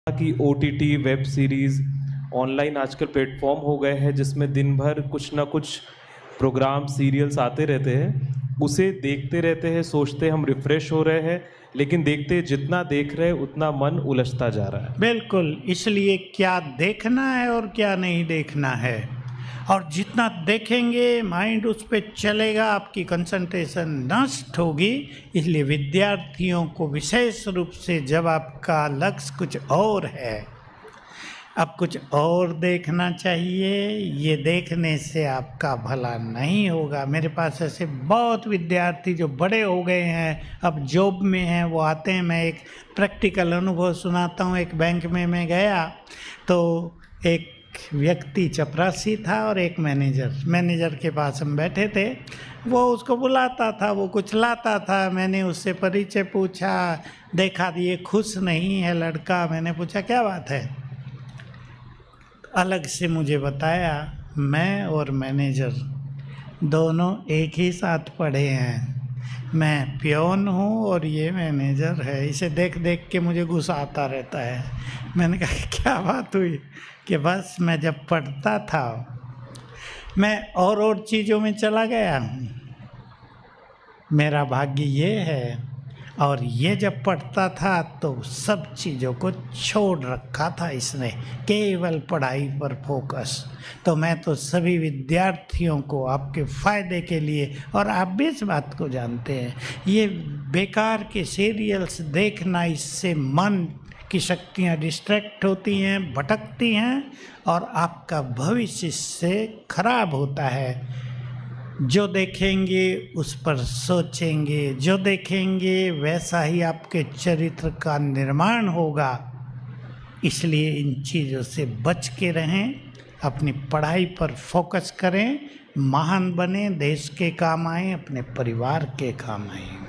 कि OTT, web series, online आजकल platform हो गए हैं जिसमें दिन भर कुछ ना कुछ प्रोग्राम, सीरियल्स आते रहते हैं। उसे देखते रहते हैं, सोचते हैं हम रिफ़्रेश हो रहे हैं, लेकिन देखते जितना देख रहे हैं उतना मन उलझता जा रहा है। बिल्कुल, इसलिए क्या देखना है और क्या नहीं देखना है, और जितना देखेंगे माइंड उस पे चलेगा, आपकी कंसंट्रेशन नष्ट होगी। इसलिए विद्यार्थियों को विशेष रूप से, जब आपका लक्ष्य कुछ और है, अब कुछ और देखना चाहिए। ये देखने से आपका भला नहीं होगा। मेरे पास ऐसे बहुत विद्यार्थी जो बड़े हो गए हैं, अब जॉब में हैं, वो आते हैं। मैं एक प्रैक्टिकल अनुभव सुनाता हूँ। एक बैंक में मैं गया तो एक व्यक्ति चपरासी था और एक मैनेजर के पास हम बैठे थे। वो उसको बुलाता था, वो कुछ लाता था। मैंने उससे परिचय पूछा, देखा ये खुश नहीं है लड़का। मैंने पूछा क्या बात है, अलग से मुझे बताया मैं और मैनेजर दोनों एक ही साथ पढ़े हैं। मैं पियोन हूँ और ये मैनेजर है। इसे देख देख के मुझे गुस्सा आता रहता है। मैंने कहा क्या बात हुई? कि बस मैं जब पढ़ता था मैं और चीज़ों में चला गया हूँ। मेरा भाग्य ये है, और ये जब पढ़ता था तो सब चीज़ों को छोड़ रखा था इसने, केवल पढ़ाई पर फोकस। तो मैं तो सभी विद्यार्थियों को आपके फ़ायदे के लिए, और आप भी इस बात को जानते हैं, ये बेकार के सीरियल्स देखना, इससे मन की शक्तियाँ डिस्ट्रैक्ट होती हैं, भटकती हैं, और आपका भविष्य इससे खराब होता है। जो देखेंगे उस पर सोचेंगे, जो देखेंगे वैसा ही आपके चरित्र का निर्माण होगा। इसलिए इन चीज़ों से बच के रहें, अपनी पढ़ाई पर फोकस करें, महान बने, देश के काम आएं, अपने परिवार के काम आएं।